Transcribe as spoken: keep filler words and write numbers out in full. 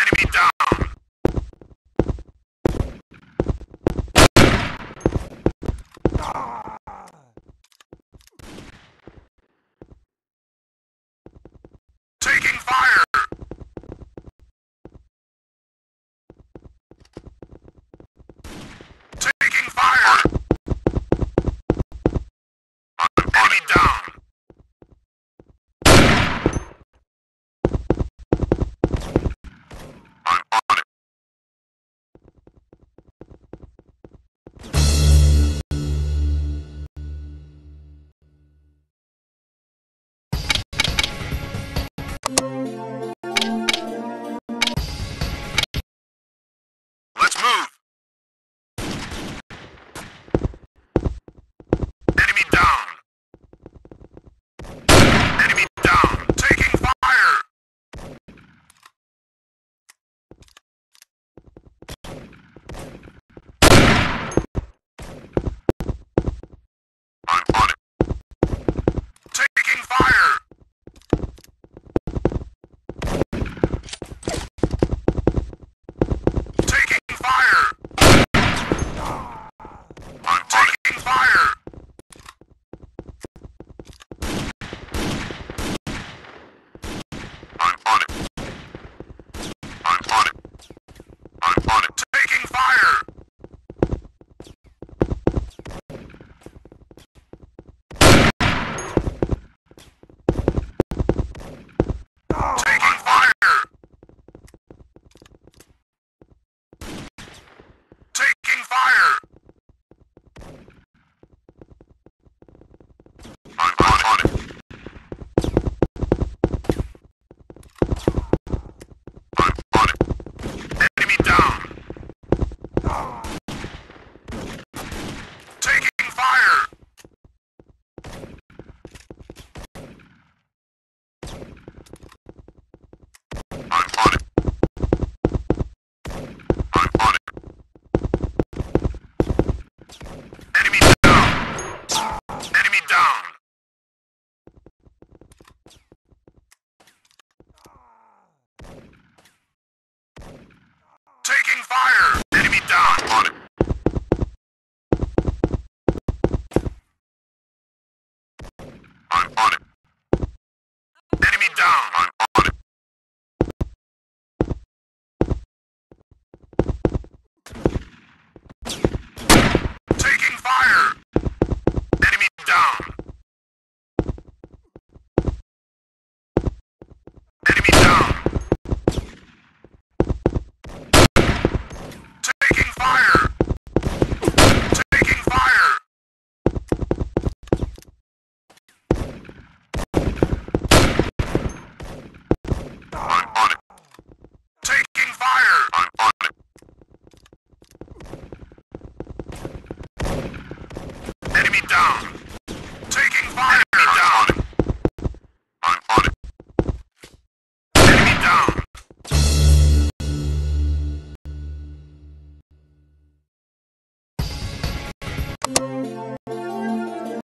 Enemy down. Taking fire. Taking fire. Enemy down. I'm on it. Let's move. Enemy down. Enemy down. Taking fire. I'm on it. Taking fire. Taking fire. I'm taking fire. I'm on it. I'm on it. I'm on it. Taking fire. Taking fire. Taking fire. I'm on it. I'm on it. Enemy down. Taking fire. I'm on it. I'm on it. Enemy down. Enemy down. Taking fire. Enemy down. I'm on it. I'm on it. Enemy down. I'm on it. Taking fire. Enemy down. Enemy down. Taking fire. Taking fire. I'm on it. Taking fire. I'm on it. Enemy down.